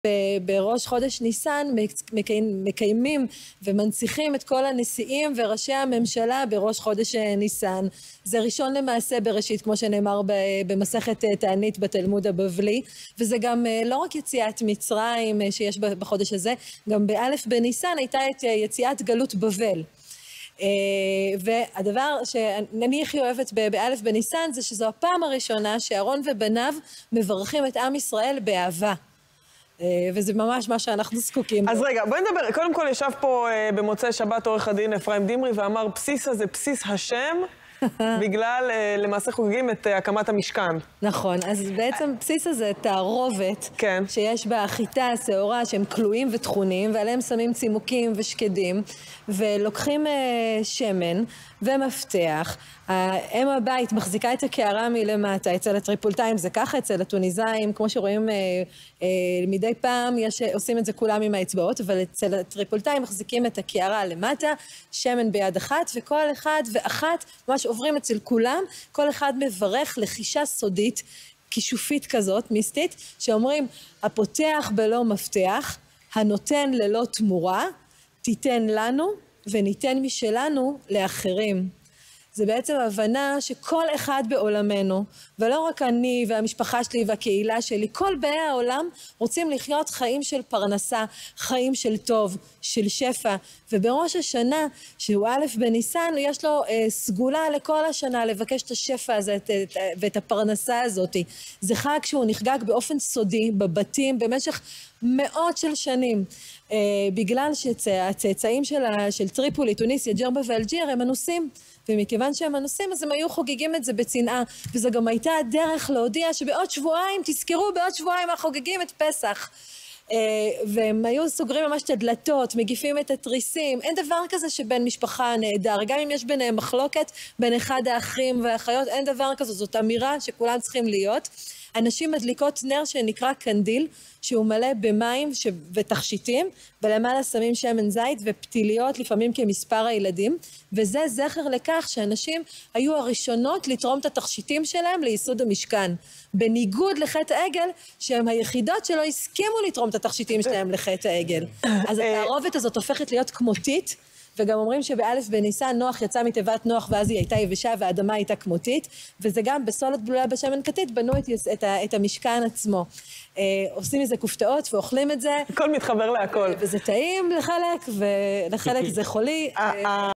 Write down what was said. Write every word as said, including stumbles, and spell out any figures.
בראש חודש ניסן מקיימים ומנציחים את כל הנשיאים וראשי הממשלה בראש חודש ניסן. זה ראשון למעשה בראשית, כמו שנאמר במסכת תענית בתלמוד הבבלי, וזה גם לא רק יציאת מצרים שיש בחודש הזה, גם באלף בניסן הייתה את יציאת גלות בבל. והדבר שאני הכי אוהבת באלף בניסן זה שזו הפעם הראשונה שאהרון ובניו מברכים את עם ישראל באהבה. וזה ממש מה שאנחנו זקוקים. אז רגע, בואי נדבר. קודם כל ישב פה במוצאי שבת עורך הדין אפרים דמרי ואמר, בסיסה זה בסיס השם, בגלל למעשה חוגגים את הקמת המשכן. נכון, אז בעצם בסיסה זה תערובת שיש בה חיטה, שעורה, שהם כלואים וטחונים, ועליהם שמים צימוקים ושקדים, ולוקחים שמן ומפתח. אם הבית מחזיקה את הקערה מלמטה, אצל הטריפולטאים זה ככה, אצל הטוניזאים, כמו שרואים מדי פעם, יש, עושים את זה כולם עם האצבעות, אבל אצל הטריפולטאים מחזיקים את הקערה למטה, שמן ביד אחת, וכל אחד ואחת, ממש עוברים אצל כולם, כל אחד מברך לחישה סודית, כישופית כזאת, מיסטית, שאומרים, הפותח בלא מפתח, הנותן ללא תמורה, תיתן לנו וניתן משלנו לאחרים. זה בעצם הבנה שכל אחד בעולמנו, ולא רק אני והמשפחה שלי והקהילה שלי, כל באי העולם רוצים לחיות חיים של פרנסה, חיים של טוב, של שפע. ובראש השנה, שהוא א' בניסן, יש לו אה, סגולה לכל השנה לבקש את השפע הזה את, את, ואת הפרנסה הזאת. זה חג שהוא נחגג באופן סודי, בבתים, במשך מאות של שנים. אה, בגלל שהצאצאים של, של טריפולי, טוניסיה, ג'רבה ואלג'יר הם אנוסים. ומכיוון שהם אנוסים, אז הם היו חוגגים את זה בצנעה, וזו גם הייתה הדרך להודיע שבעוד שבועיים, תזכרו, בעוד שבועיים אנחנו חוגגים את פסח. והם היו סוגרים ממש את הדלתות, מגיפים את התריסים, אין דבר כזה שבין משפחה נהדר, גם אם יש ביניהם מחלוקת, בין אחד האחים והאחיות, אין דבר כזה, זאת אמירה שכולם צריכים להיות. אנשים מדליקות נר שנקרא קנדיל, שהוא מלא במים ש... ותכשיטים, ולמעלה שמים שמן זית ופתיליות, לפעמים כמספר הילדים, וזה זכר לכך שאנשים היו הראשונות לתרום את התכשיטים שלהם ליסוד המשכן, בניגוד לחטא העגל, שהם היחידות שלא הסכימו לתרום את התכשיטים שלהם לחטא העגל. אז התערובת הזאת הופכת להיות כמותית, וגם אומרים שבאלף בניסן נוח יצא מתיבת נוח ואז היא הייתה יבשה והאדמה הייתה כמותית, וזה גם בסולת בלולה בשמן כתית בנו את, את, את המשכן עצמו. אה, עושים מזה כופתאות ואוכלים את זה. הכל מתחבר להכל. וזה טעים לחלק ולחלק זה חולי.